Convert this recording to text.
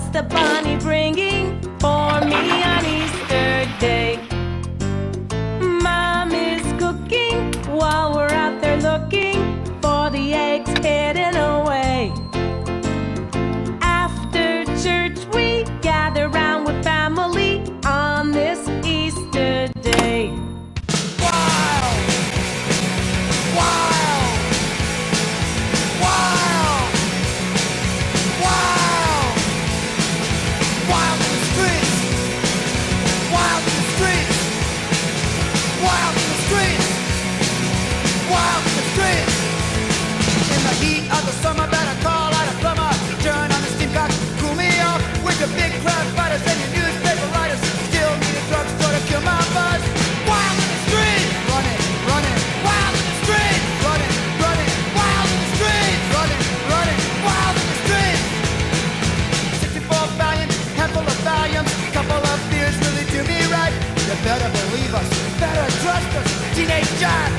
What's the bunny bringing for me on Easter Day? Mom is cooking while we're out there looking for the eggs hidden away. After church we gather round with family on this Easter Day. Wild! Wild! Wild! Wild! Wild in the streets! Wild in the streets! Wild in the streets! Wild in the streets! In the heat of the summer, better call out a plumber. Turn on the steam cock, cool me off with your big crowd fighters and your newspaper writers. Still need a drugstore to kill my buzz. Wild in the streets! Running, running, wild in the streets! Running, running, wild in the streets! Running, running, wild in the streets! 64 valiant, handful of Valiums, couple of beers really do me right. You better believe us, better trust us, teenage giant.